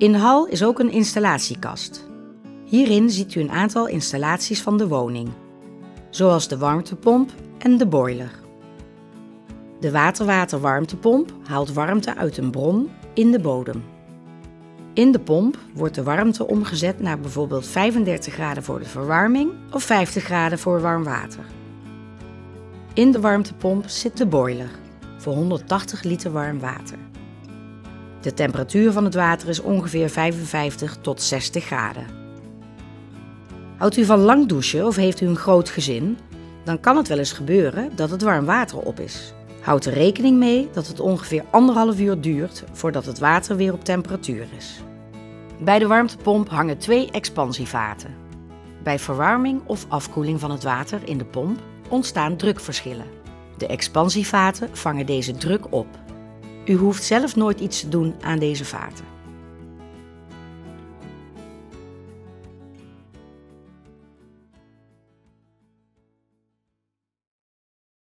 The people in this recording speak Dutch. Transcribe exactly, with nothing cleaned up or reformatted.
In de hal is ook een installatiekast. Hierin ziet u een aantal installaties van de woning, zoals de warmtepomp en de boiler. De water-water-warmtepomp haalt warmte uit een bron in de bodem. In de pomp wordt de warmte omgezet naar bijvoorbeeld vijfendertig graden voor de verwarming of vijftig graden voor warm water. In de warmtepomp zit de boiler voor honderdtachtig liter warm water. De temperatuur van het water is ongeveer vijfenvijftig tot zestig graden. Houdt u van lang douchen of heeft u een groot gezin, dan kan het wel eens gebeuren dat het warm water op is. Houd er rekening mee dat het ongeveer anderhalf uur duurt voordat het water weer op temperatuur is. Bij de warmtepomp hangen twee expansievaten. Bij verwarming of afkoeling van het water in de pomp ontstaan drukverschillen. De expansievaten vangen deze druk op. U hoeft zelf nooit iets te doen aan deze vaten.